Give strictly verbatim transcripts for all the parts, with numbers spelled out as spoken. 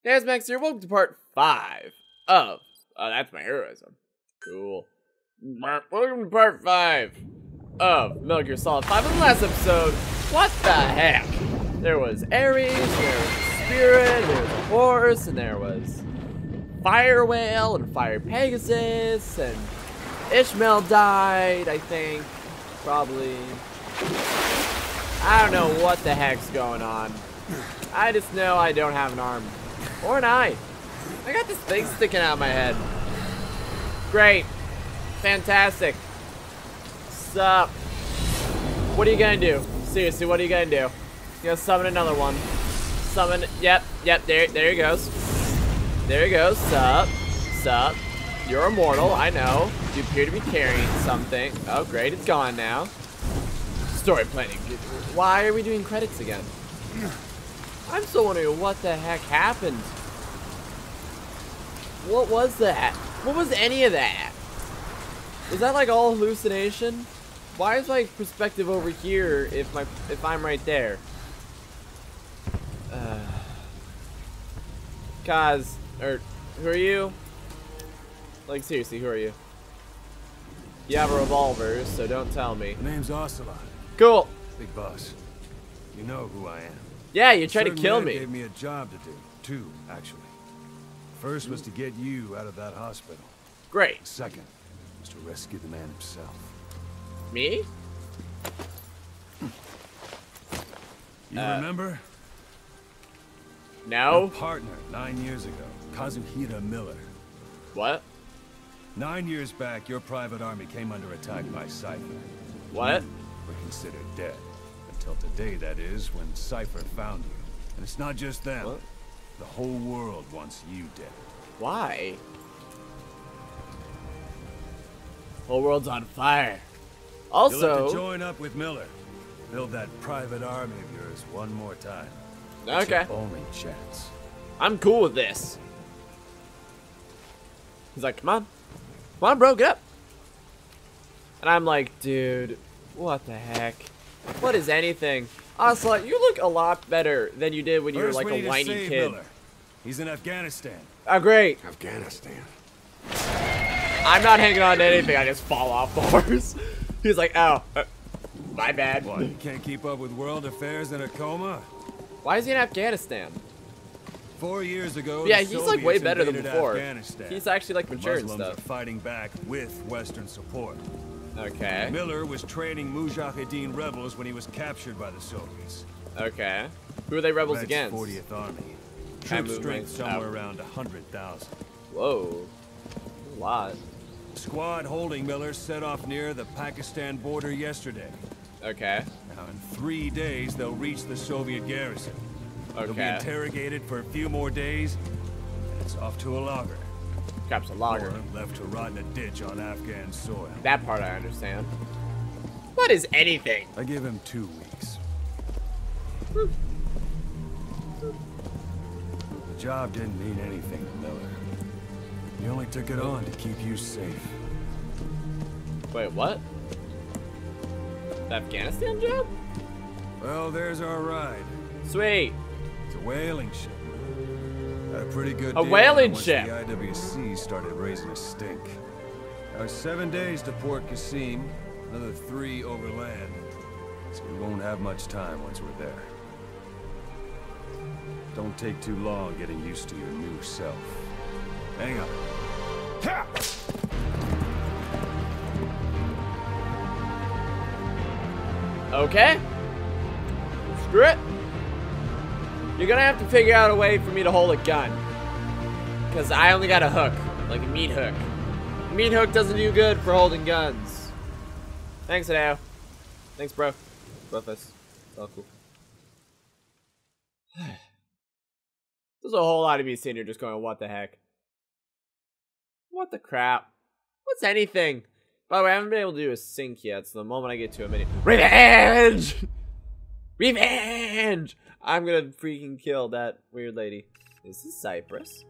Hey, it's Max here. Welcome to part five of. Oh, that's my heroism. Cool. Welcome to part five of Metal Gear Solid five. In the last episode, what the heck? There was Ares, there was Spirit, there was a horse, and there was Fire Whale and Fire Pegasus, and Ishmael died, I think. Probably. I don't know what the heck's going on. I just know I don't have an arm. Or an eye. I got this thing sticking out of my head. Great. Fantastic. Sup? What are you gonna do? Seriously, what are you gonna do? You gonna summon another one. Summon, yep, yep, there, there he goes. There he goes, sup, sup. You're immortal, I know. You appear to be carrying something. Oh, great, it's gone now. Story planning. Why are we doing credits again? I'm still wondering what the heck happened. What was that? What was any of that? Was that like all hallucination? Why is my perspective over here if my if I'm right there? Uh, Kaz, or who are you? Like seriously, who are you? You have a revolver, so don't tell me. My name's Ocelot. Cool. Big boss. You know who I am. Yeah, you tried to Certain kill man me. Gave me a job to do. Two, actually. First was to get you out of that hospital. Great. Second was to rescue the man himself. Me? You Uh, remember? No. Your partner nine years ago, Kazuhira Miller. What? Nine years back, your private army came under attack by Cypher. What? You were considered dead. Until today, that is, when Cypher found you. And it's not just them. What? The whole world wants you dead. Why? Whole world's on fire. You'll have Also, to join up with Miller. Build that private army of yours one more time. It's okay, your only chance. I'm cool with this. He's like, come on. Come on, bro, get up. And I'm like, dude, what the heck? What is anything? Ocelot, you look a lot better than you did when you were First, like we a need to whiny save kid. Miller. He's in Afghanistan. Oh, great. Afghanistan. I'm not hanging on to anything. I just fall off the horse. He's like, oh, uh, my bad. What? You can't keep up with world affairs in a coma? Why is he in Afghanistan? Four years ago, Yeah, the he's like Soviets way better than invaded before. Afghanistan. He's actually like The mature and Muslims stuff. are fighting back with Western support. Okay. Miller was training Mujahideen rebels when he was captured by the Soviets. Okay. Who are they rebels Red's against? fortieth Army. Kind Troop of strength movements somewhere out. around one hundred thousand. Whoa. A lot. Squad holding Miller set off near the Pakistan border yesterday. Okay. Now, in three days, they'll reach the Soviet garrison. They'll be Okay. interrogated for a few more days, and it's off to a lager. Caps a lager. Or left to rot in a ditch on Afghan soil. That part I understand. What is anything? I give him two weeks. The job didn't mean anything to Miller. He only took it on to keep you safe. Wait, what? The Afghanistan job? Well, there's our ride. Sweet. It's a whaling ship. Had a pretty good A deal whaling once ship. The I W C started raising a stink. Now seven days to Port Qasim, another three overland. So we won't have much time once we're there. Don't take too long getting used to your new self. Hang on. Ha! Okay. Screw it. You're gonna have to figure out a way for me to hold a gun. Because I only got a hook. Like a meat hook. A meat hook doesn't do good for holding guns. Thanks, Hideo. Thanks, bro. Both of us. It's all cool. There's a whole lot of me sitting here just going, what the heck? What the crap? What's anything? By the way, I haven't been able to do a sync yet, so the moment I get to a minute. Revenge! Revenge! I'm gonna freaking kill that weird lady. Is this Cyprus?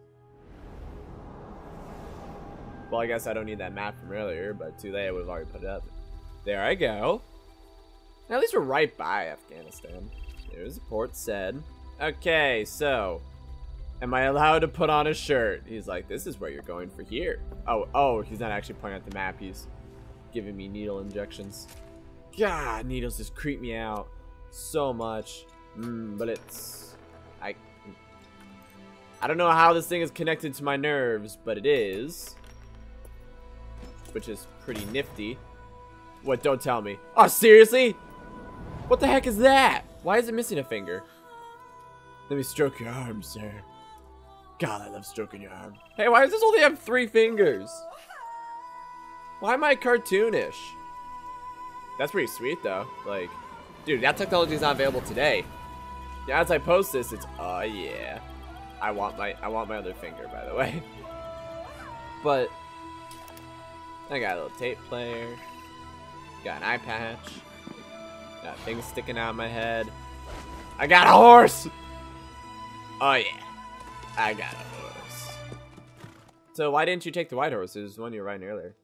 Well, I guess I don't need that map from earlier, but too late, I would have already put it up. There I go. At least we're right by Afghanistan. There's the port said. Okay, so Am I allowed to put on a shirt? He's like, this is where you're going for here. Oh, oh, he's not actually pointing at the map. He's giving me needle injections. God, needles just creep me out so much. Mm, but it's... I... I don't know how this thing is connected to my nerves, but it is. Which is pretty nifty. What? Don't tell me. Oh, seriously? What the heck is that? Why is it missing a finger? Let me stroke your arm, sir. God, I love stroking your arm. Hey, why does this only have three fingers? Why am I cartoonish? That's pretty sweet, though. Like, dude, that technology is not available today. Yeah, as I post this, it's oh yeah. I want my I want my other finger, by the way. But I got a little tape player. Got an eye patch. Got things sticking out of my head. I got a horse! Oh yeah. I got a horse. So why didn't you take the white horse? It was the one you were riding earlier.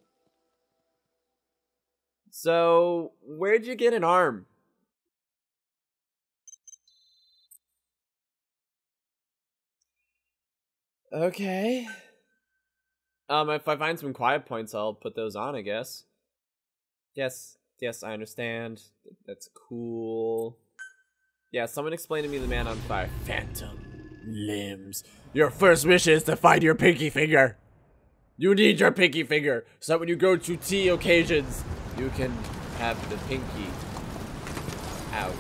So where'd you get an arm? Okay. Um, if I find some quiet points, I'll put those on, I guess. Yes, yes, I understand. That's cool. Yeah, someone explain to me the man on fire. Phantom limbs. Your first wish is to find your pinky finger. You need your pinky finger, so that when you go to tea occasions, you can have the pinky out.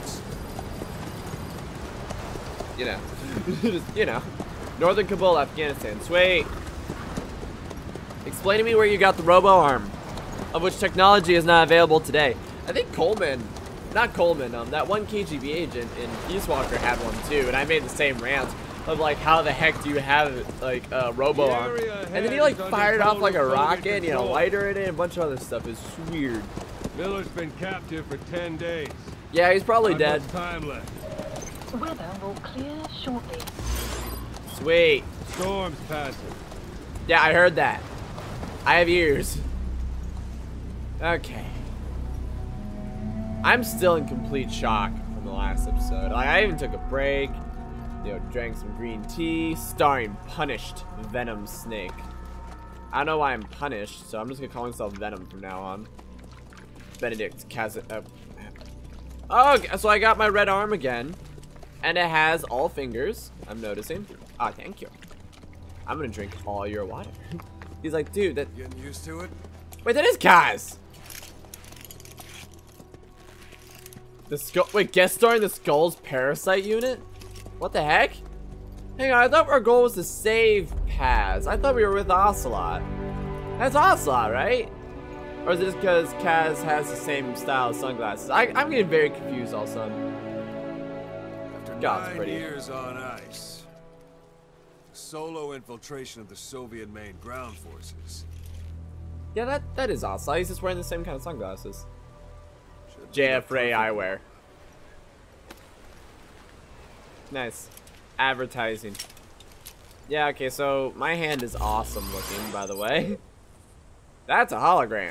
You know. Just, you know. Northern Kabul, Afghanistan. Sweet. Explain to me where you got the robo-arm, of which technology is not available today. I think Coleman, not Coleman, um, that one K G B agent in Peace Walker had one too, and I made the same rant of like, how the heck do you have like a robo-arm? And then he like fired off like a rocket, and he had a lighter in it, and a bunch of other stuff. It's weird. Miller's been captive for ten days. Yeah, he's probably Not dead. much time left. Weather will clear shortly. Sweet. Storm's passing. Yeah, I heard that. I have ears. Okay. I'm still in complete shock from the last episode. Like, I even took a break. You know, drank some green tea. Starring Punished Venom Snake. I don't know why I'm punished, so I'm just gonna call myself Venom from now on. Benedict Kaz. Uh, oh, so I got my red arm again. And it has all fingers, I'm noticing. Ah, thank you. I'm gonna drink all your water. He's like, dude, that... Getting used to it? Wait, that is Kaz! The skull... Wait, guest starring the Skull's parasite unit? What the heck? Hang on, I thought our goal was to save Kaz. I thought we were with Ocelot. That's Ocelot, right? Or is it just because Kaz has the same style of sunglasses? I, I'm getting very confused also. God's Nine pretty. years on ice. Solo infiltration of the Soviet main ground forces. Yeah, that that is Ocelot. He's just wearing the same kind of sunglasses. Should J be F Ray perfect. eyewear. Nice. Advertising. Yeah, okay, so my hand is awesome looking, by the way. That's a hologram.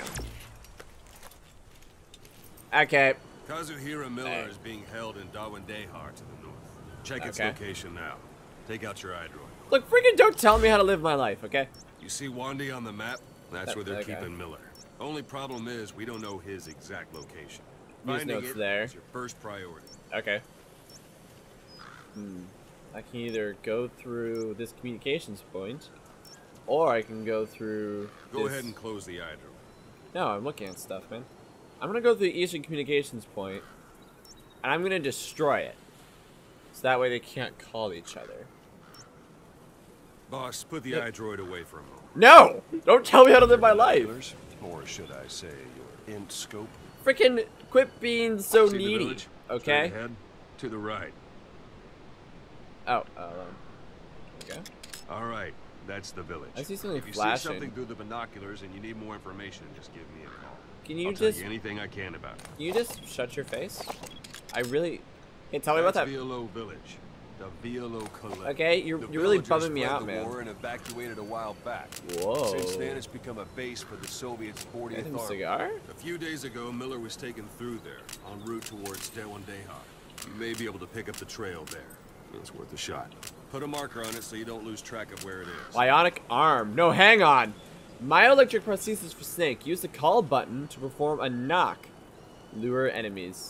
Okay. Kazuhira Miller Hey. is being held in Dawandehar to the north. Check its Okay. location now. Take out your eye droid. Look, freaking don't tell me how to live my life, okay? You see Wandy on the map? That's That- where they're okay. keeping Miller. Only problem is we don't know his exact location. You just know Finding it's it there. is your first priority. Okay. Hmm. I can either go through this communications point, or I can go through Go this... ahead and close the eye droid. No, I'm looking at stuff, man. I'm gonna go through the Eastern Communications Point, and I'm gonna destroy it. So that way they can't call each other. Boss, put the Yeah. eye droid away for a moment. No! Don't tell me how to live my life! Or should I say your int scope? Frickin' quit being so See the needy. village? Okay? Straight ahead, to the right. Oh, um, okay. All right, that's the village. I see something if you flashing. see something through the binoculars and you need more information, just give me a call. Can you I'll just tell you anything I can about it. can you just shut your face? I really Hey, tell me about That's that. Violo village. The Violo Collective. Okay, you're The you're really villagers bumming me fled out, the man. war and evacuated a while back. Whoa. Since then, it's become a base for the Soviets' fortieth Anything Army. cigar? A few days ago, Miller was taken through there, en route towards Dawandehar. You may be able to pick up the trail there. It's worth a shot. Put a marker on it so you don't lose track of where it is. Bionic arm. No, hang on. Myoelectric prosthesis for Snake. Use the call button to perform a knock. Lure enemies.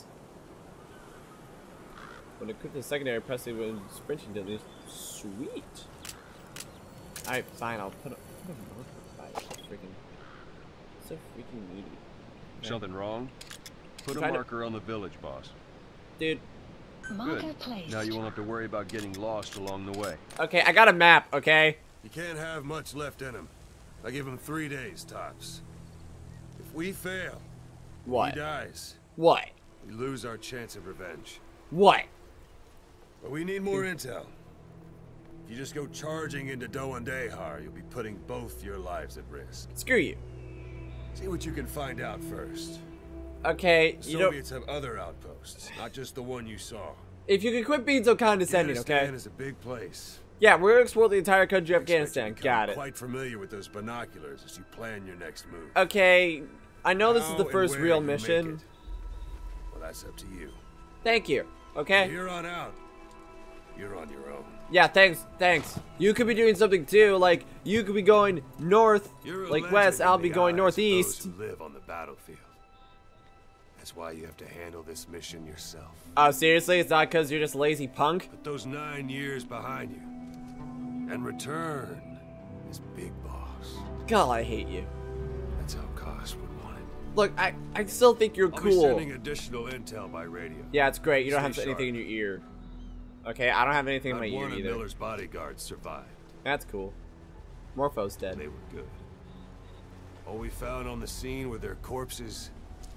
When equipped with secondary, press it when sprinting to this. Sweet. Alright, fine. I'll put a, put a marker by freaking. So freaking needy. Okay. Something wrong? Put a Trying to- marker on the village, boss. Dude. Marker Good. placed. Now you won't have to worry about getting lost along the way. Okay, I got a map, okay? You can't have much left in him. I give him three days tops. If we fail, What? he dies. What? We lose our chance of revenge. What? But we need more intel. If you just go charging into Doan Dehar, you'll be putting both your lives at risk. Screw you. See what you can find out first. Okay, The you know, Soviets have other outposts, not just the one you saw. if you could quit being so condescending, Afghanistan okay? is a big place. Yeah, we're gonna explore the entire country of I expect you Afghanistan. to become Got it. Quite familiar with those binoculars as you plan your next move. Okay, I know this is How the and first where real you make mission. it, well, that's up to you. Thank you. From Okay? here on out, you're on your own. Yeah, thanks, thanks. You could be doing something too, like, you could be going north, You're a like legend west, in I'll the be going eyes of northeast. those who live on the battlefield. That's why you have to handle this mission yourself. Oh, seriously? It's not because you're just lazy punk? Put those nine years behind you, and return as Big Boss. God, I hate you. That's how Koss would want it. Look, I, I still think you're I'll be cool. sending additional intel by radio. Yeah, it's great. You don't Stay have anything in sharp. your ear. Okay, I don't have anything in Not my ear one of either. Miller's bodyguards survived. That's cool. Morpho's dead. They were good. All we found on the scene were their corpses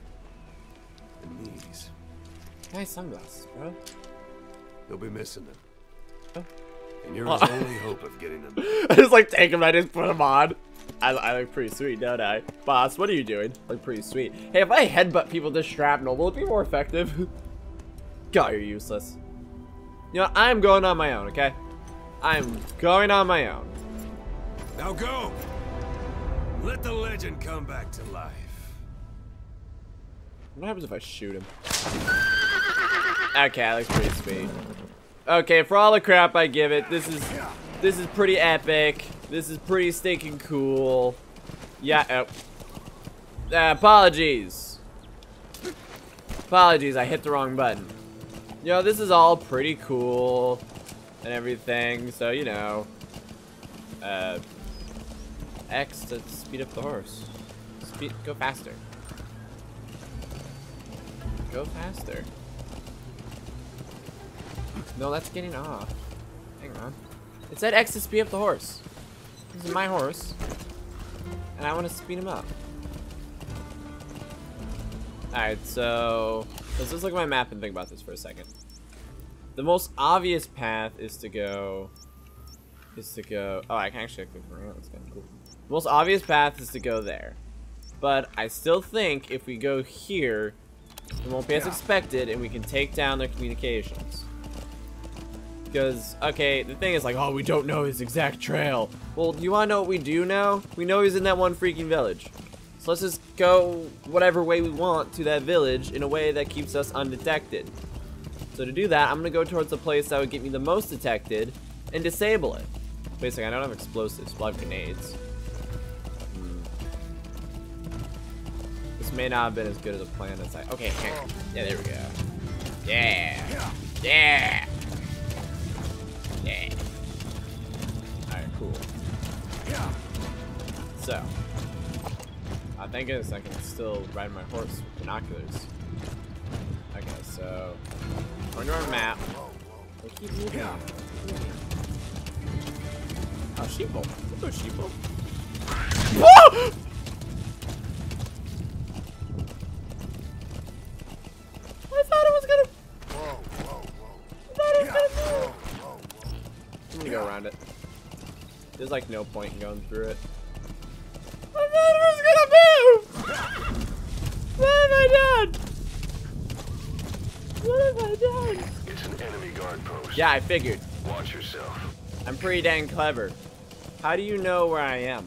and knees. Nice sunglasses, bro. They'll be missing them. Oh. And you're Oh. his only hope of getting them. I just like take them, I just put them on. I, I look pretty sweet, don't I? Boss, what are you doing? I look pretty sweet. Hey, if I headbutt people with shrapnel, will it be more effective? God, you're useless. You know, I'm going on my own, okay? I'm going on my own. Now go! Let the legend come back to life. What happens if I shoot him? Okay, that looks pretty sweet. Okay, for all the crap I give it, this is this is pretty epic. This is pretty stinking cool. Yeah. Oh. Uh, apologies. Apologies, I hit the wrong button. You know, this is all pretty cool and everything. So you know, uh, X to speed up the horse. Speed, go faster. Go faster. No, that's getting off. Hang on. It said X to speed up the horse. This is my horse. And I want to speed him up. Alright, so let's just look at my map and think about this for a second. The most obvious path is to go is to go oh I can actually click around, that's kinda cool. The most obvious path is to go there. But I still think if we go here, it won't be as expected, and we can take down their communications. Because, okay, the thing is like, oh, we don't know his exact trail. Well, do you want to know what we do know? We know he's in that one freaking village. So let's just go whatever way we want to that village in a way that keeps us undetected. So to do that, I'm going to go towards the place that would get me the most detected and disable it. Basically, I don't have explosives, but I have grenades. This may not have been as good as a plan as I... Okay, here. Yeah, there we go. Yeah. Yeah. Yeah. Alright, cool. So. Uh, thank goodness I can still ride my horse with binoculars. Okay, so. On your map. We'll keep moving. Oh, sheeple. Let's go, sheeple. Whoa! I thought it was gonna. I thought it was gonna move. I'm gonna go around it. There's like no point in going through it. I thought it was gonna move. What have I done? What have I done? It's an enemy guard post. Yeah, I figured. Watch yourself. I'm pretty dang clever. How do you know where I am?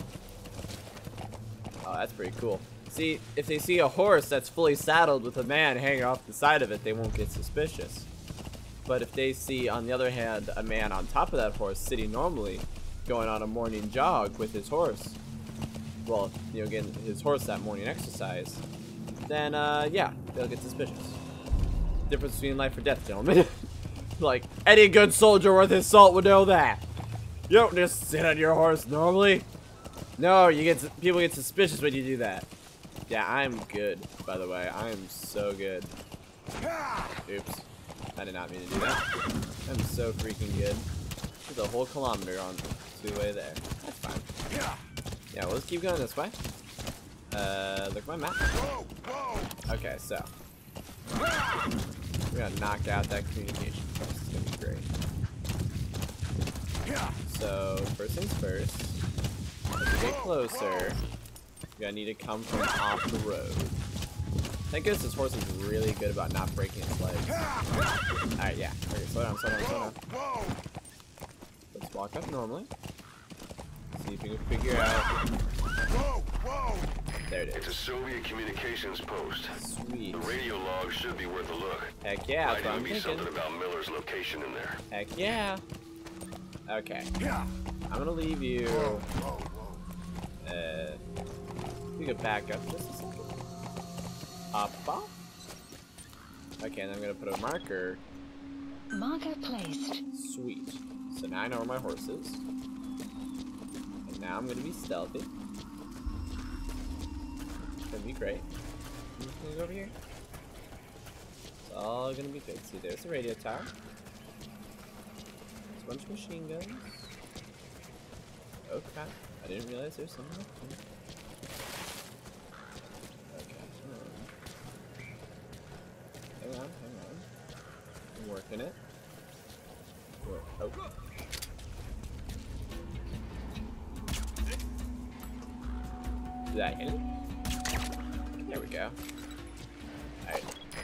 Oh, that's pretty cool. See, if they see a horse that's fully saddled with a man hanging off the side of it, they won't get suspicious. But if they see, on the other hand, a man on top of that horse sitting normally, going on a morning jog with his horse, well, you know, getting his horse that morning exercise, then, uh, yeah, they'll get suspicious. Difference between life or death, gentlemen. Like, any good soldier worth his salt would know that. You don't just sit on your horse normally. No, you get people get suspicious when you do that. Yeah, I'm good, by the way. I am so good. Oops. I did not mean to do that. I'm so freaking good. There's a whole kilometer on the way there. That's fine. Yeah, we'll just keep going this way. Uh, look at my map. Okay, so. We're gonna knock out that communication first. It's gonna be great. So, first things first. As we get closer, you're gonna need to come from off the road. Thank goodness this horse is really good about not breaking its legs. Alright, yeah. Okay, slow down, slow down, slow down. Let's walk up normally. See if we can figure out. There it is. It's a Soviet communications post. Sweet. The radio log should be worth a look. Heck yeah, that's Might what I'm even be thinking. something about Miller's location in there. Heck yeah. Okay. I'm gonna leave you. Uh, we can back up just a second. Up, up. Okay, and I'm gonna put a marker. Marker placed. Sweet. So now I know where my horse is. And now I'm gonna be stealthy. It's gonna be great. I'm just gonna go over here. It's all gonna be good. See, there's the radio tower. There's a bunch of machine guns. Oh crap. I didn't realize there's something up here. Okay. Hang on, hang on. I'm working it. Work. Oh. Did I hit it? There we go. Alright.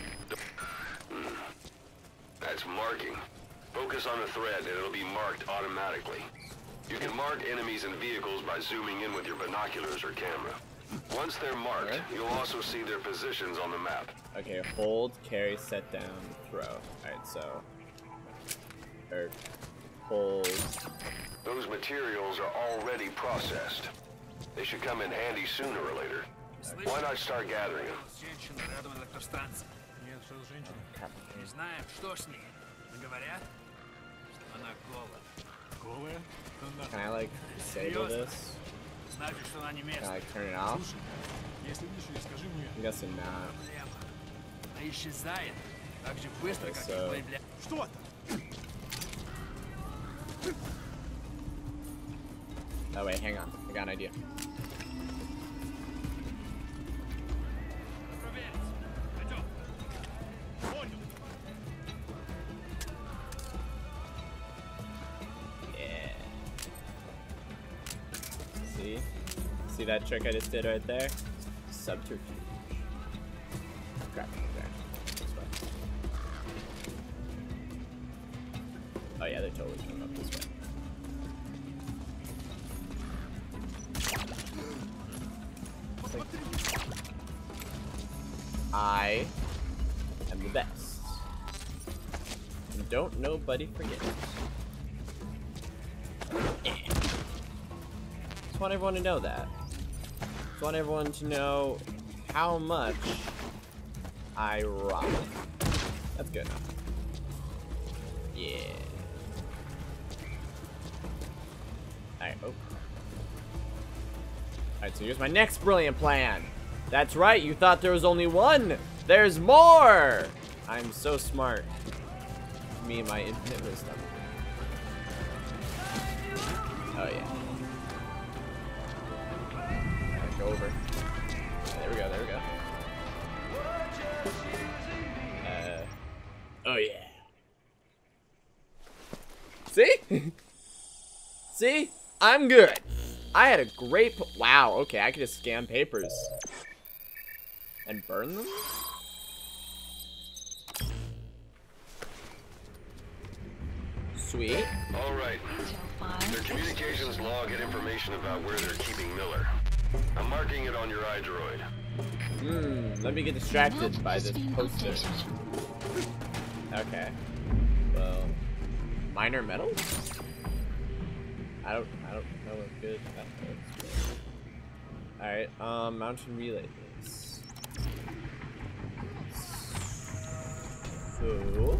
That's marking. Focus on the thread and it'll be marked automatically. You can mark enemies and vehicles by zooming in with your binoculars or camera. Once they're marked, Okay. you'll also see their positions on the map. Okay, hold, carry, set down, throw. Alright, so. Or hold. Those materials are already processed. They should come in handy sooner or later. Why not start gathering them? Женщина рядом электростанции. Нет, что за женщина? Не знаем, что с ней. Но говорят, что она голая. Голая? Can I like disable this? Значит, что она не Can I местная. like turn it off? Если видишь ее, скажи мне. I'm guessing not. Проблема. Она исчезает так же быстро, Okay, как so- и появляется. Что это? Oh wait, hang on. I got an idea. Проверить. Пойдем. Понял. Yeah. See? See that trick I just did right there? Subterfuge. Crap. Okay. This way. Oh yeah, they're totally coming up this way. I am the best. And don't nobody forget it. Yeah. Just want everyone to know that. Just want everyone to know how much I rock. That's good enough. Yeah. Alright, oh. Alright, so here's my next brilliant plan. That's right, you thought there was only one. There's more! I'm so smart. Me and my infinite wisdom. Oh yeah. Alright, go over. There we go, there we go. Uh, oh yeah. See? See? I'm good. I had a great p- wow, okay, I could just scan papers. And burn them? Sweet. All right. Their communications log and information about where they're keeping Miller. I'm marking it on your iDroid. Hmm, let me get distracted by this poster. Okay. Minor metals? I don't I don't know what good that is. Alright, um mountain relay base. So okay,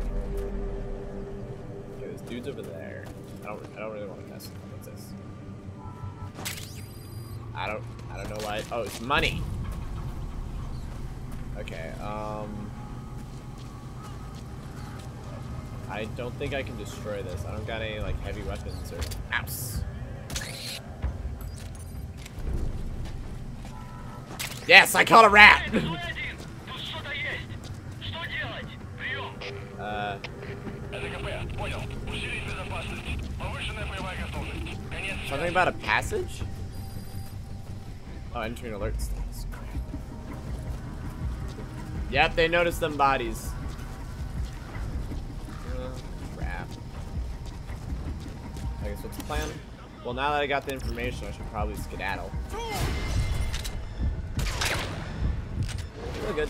this dude's over there. I don't I don't really want to mess with him. What's this? I don't I don't know why. Oh, it's money. Okay, um I don't think I can destroy this. I don't got any like heavy weapons or ops. Yes, I caught a rat. uh Something about a passage? Oh, entering alert status. Yep, they noticed them bodies. Crap. I guess what's the plan? Well, now that I got the information, I should probably skedaddle. We're good.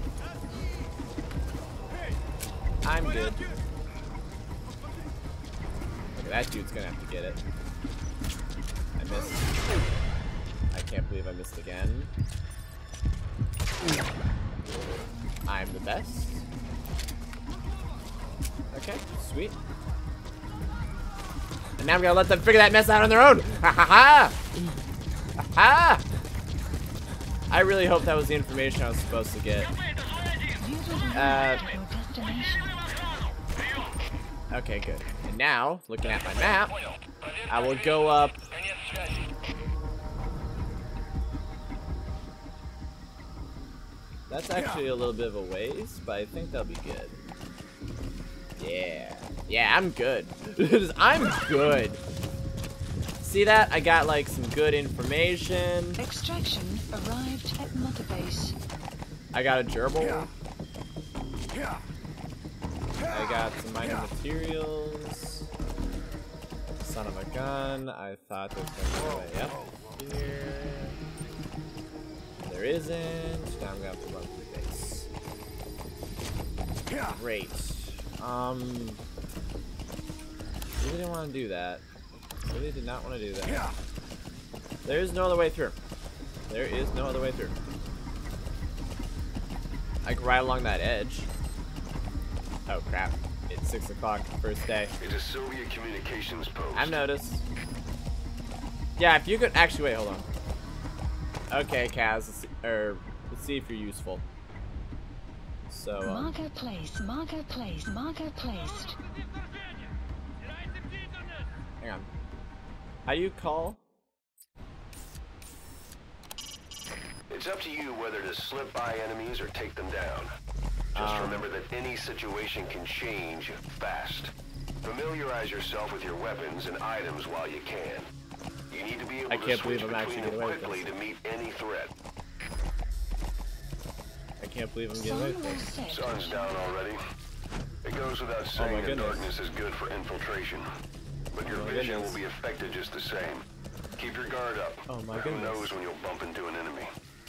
I'm good. Okay, that dude's gonna have to get it. I missed. I can't believe I missed again. I'm the best. Okay, sweet. And now I'm gonna let them figure that mess out on their own. Ha ha ha! Ha! I really hope that was the information I was supposed to get. Uh, okay, good. And now, looking at my map, I will go up. That's actually a little bit of a ways, but I think that'll be good. Yeah. Yeah, I'm good. I'm good. See that? I got like some good information. Extraction arrived at Mother Base. I got a gerbil. I got some minor materials. Son of a gun. I thought there was going to be a way up here. There isn't. Now I'm going to have to run through base. Great. Um, really didn't want to do that. Really did not want to do that. There is no other way through. There is no other way through. I can ride along that edge. Oh crap. It's six o'clock, first day. It's a Soviet communications post. I've noticed. Yeah, if you could actually wait, hold on. Okay, Kaz, let's see, or let's see if you're useful. So um, Marker placed. Marker placed. Marker placed. hang on. How do you call? It's up to you whether to slip by enemies or take them down. Just Um, remember that any situation can change fast. Familiarize yourself with your weapons and items while you can. You need to be able I to can't switch believe I'm actually between them getting away with quickly this. to meet any threat. I can't believe I'm getting away with this. Set. Sun's down already. It goes without Oh saying my that goodness. darkness is good for infiltration. But your Oh my vision goodness. will be affected just the same. Keep your guard up. Oh my Who goodness. knows when you'll bump into an enemy.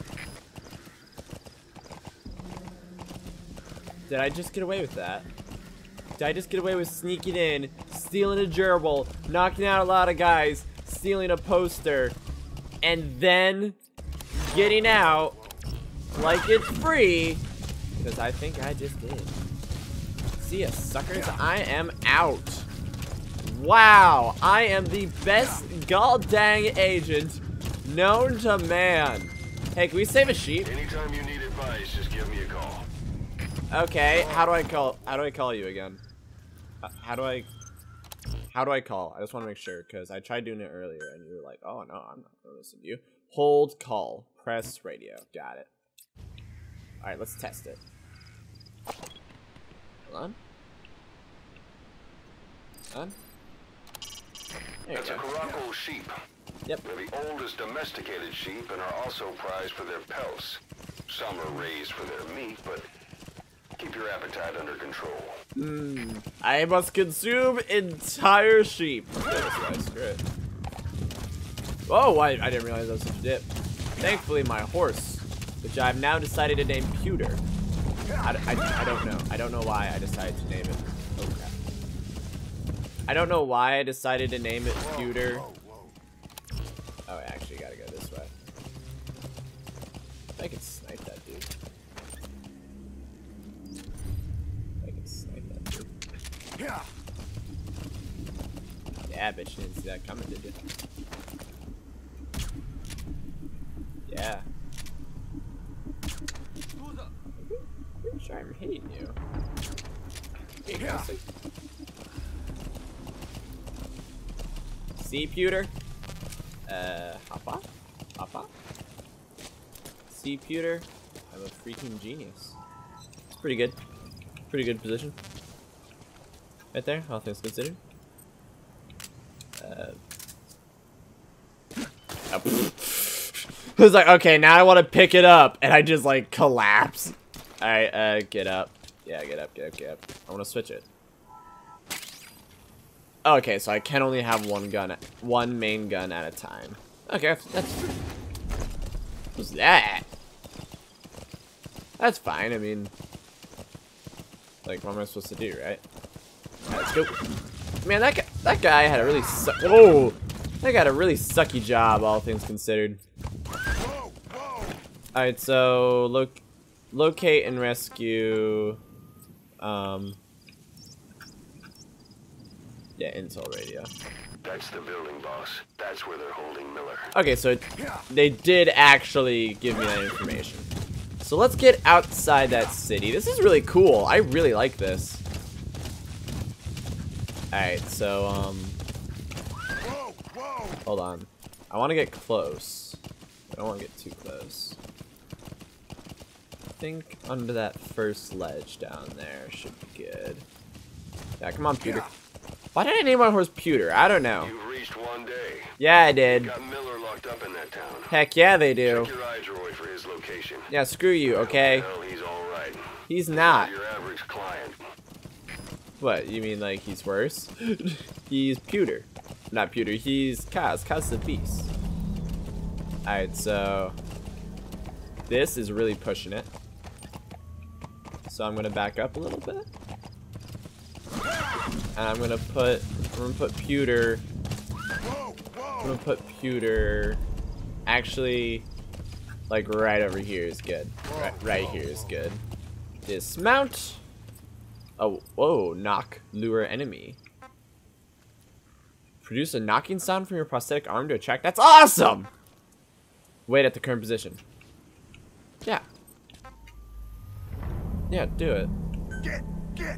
Did I just get away with that? Did I just get away with sneaking in, stealing a gerbil, knocking out a lot of guys, stealing a poster, and then getting out like it's free? Because I think I just did. See ya, suckers. I am out. Wow, I am the best goddamn agent known to man. Hey, can we save a sheep? Anytime you need advice, just give me a call. Okay, how do I call? How do I call you again? Uh, How do I? How do I call? I just want to make sure because I tried doing it earlier and you were like, "Oh no, I'm not gonna listen to you." Hold call, press radio. Got it. All right, let's test it. Hold on. Hold on. There That's you a go. Caracal sheep. Yep. They're the oldest domesticated sheep and are also prized for their pelts. Some are raised for their meat, but keep your appetite under control. Mm, I must consume entire sheep. Okay, that's right, screw it. Oh, I, I didn't realize that was such a dip. Thankfully, my horse, which I've now decided to name Pewter. I, I, I don't know. I don't know why I decided to name it. Oh, crap. I don't know why I decided to name it Pewter. Oh, I actually gotta go this way. I can snipe that dude. I can snipe that dude. Yeah, bitch, you didn't see that coming, did you? Yeah. I'm sure I'm hitting you. Here you go, see? See, Pewter? Uh, hop off? Hop off? See, Pewter? I'm a freaking genius. It's pretty good. Pretty good position. Right there, all things considered. Uh. Oh. I was like, okay, now I want to pick it up, and I just like collapse. All right, uh, get up. Yeah, get up, get up, get up. I want to switch it. Okay, so I can only have one gun, one main gun at a time. Okay, that's. What's that? That's fine. I mean, like, what am I supposed to do, right? All right, let's go. Man, that guy, that guy had a really su- whoa, that guy had a really sucky job, all things considered. All right, so look, locate and rescue. Um. Yeah, intel radio. That's the building, boss. That's where they're holding Miller. Okay, so it, they did actually give me that information. So let's get outside that city. This is really cool. I really like this. Alright, so, um... hold on. I want to get close. I don't want to get too close. I think under that first ledge down there should be good. Yeah, come on, Pewter. Why did I name my horse Pewter? I don't know. You've reached one day. Yeah, I did. You got Miller locked up in that town. Heck yeah, they do. Check your eye droid for his location. Yeah, screw you, okay? Well, he's all right. He's not. Your average client. What, you mean like he's worse? He's Pewter. Not Pewter, he's Kaz. Kaz the Beast. Alright, so... this is really pushing it. So I'm gonna back up a little bit. And I'm gonna put, I'm gonna put Pewter, I'm gonna put Pewter, actually, like right over here is good. Right, right here is good. Dismount. Oh, whoa, knock, lure enemy. Produce a knocking sound from your prosthetic arm to attract, that's awesome! Wait at the current position. Yeah. Yeah, do it. Get, get.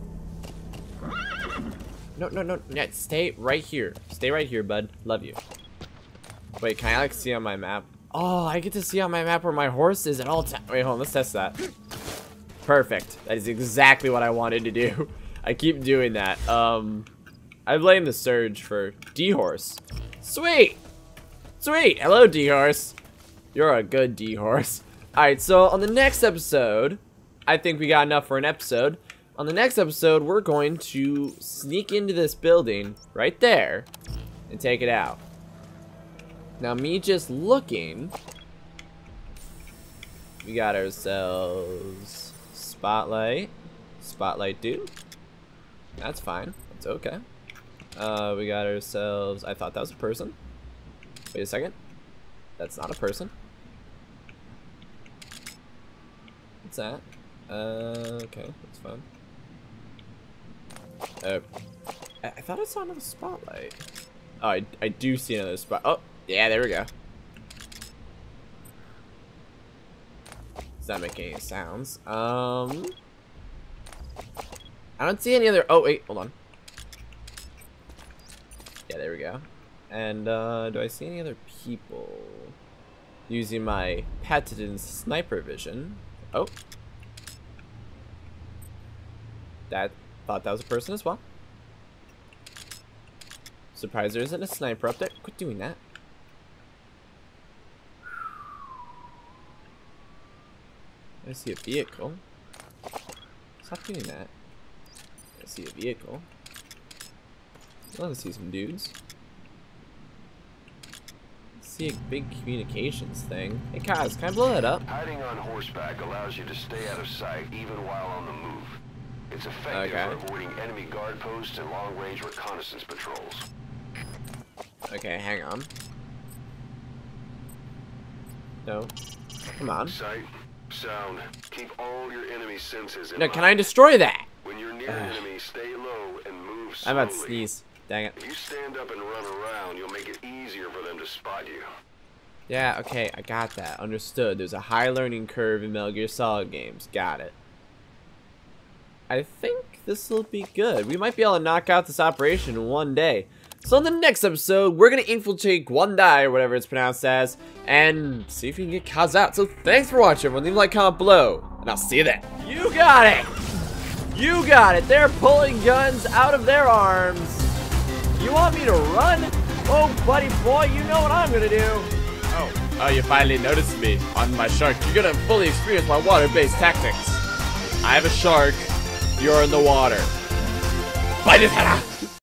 No, no, no, yeah, stay right here. Stay right here, bud. Love you. Wait, can I like see on my map? Oh, I get to see on my map where my horse is at all times. Wait, hold on, let's test that. Perfect. That is exactly what I wanted to do. I keep doing that. Um, I blame the Surge for D-Horse. Sweet! Sweet! Hello, D-Horse. You're a good D-Horse. Alright, so on the next episode, I think we got enough for an episode. On the next episode, we're going to sneak into this building right there and take it out. Now, me just looking, we got ourselves Spotlight. Spotlight dude. That's fine. That's okay. Uh, we got ourselves, I thought that was a person. Wait a second. That's not a person. What's that? Uh, okay, that's fine. Uh, I, I thought I saw another spotlight. Oh, I, I do see another spot. Oh, yeah, there we go. Does not make any sounds. Um, I don't see any other. Oh, wait, hold on. Yeah, there we go. And uh, do I see any other people using my patented sniper vision? Oh. That thought that was a person as well. Surprised there isn't a sniper up there. Quit doing that. I see a vehicle. Stop doing that. I see a vehicle. I want to see some dudes. See a big communications thing. Hey, Kaz, can I blow that up? Hiding on horseback allows you to stay out of sight even while on the move. It's effective Okay. for avoiding enemy guard posts and long-range reconnaissance patrols. Okay, hang on. No. Come on. Sight, sound, keep all your enemy senses in No, mind. can I destroy that? When you're near an enemy, stay low and move I'm slowly. about to sneeze. Dang it. If you stand up and run around, you'll make it easier for them to spot you. Yeah, okay, I got that. Understood. There's a high learning curve in Metal Gear Solid games. Got it. I think this will be good. We might be able to knock out this operation in one day. So in the next episode, we're going to infiltrate Guandai, or whatever it's pronounced as, and see if we can get Kaz out. So thanks for watching, everyone. Leave a like, comment below, and I'll see you then. You got it! You got it! They're pulling guns out of their arms. You want me to run? Oh, buddy boy, you know what I'm going to do. Oh, oh, you finally noticed me on my shark. You're going to fully experience my water-based tactics. I have a shark. You're in the water. Bite his head off.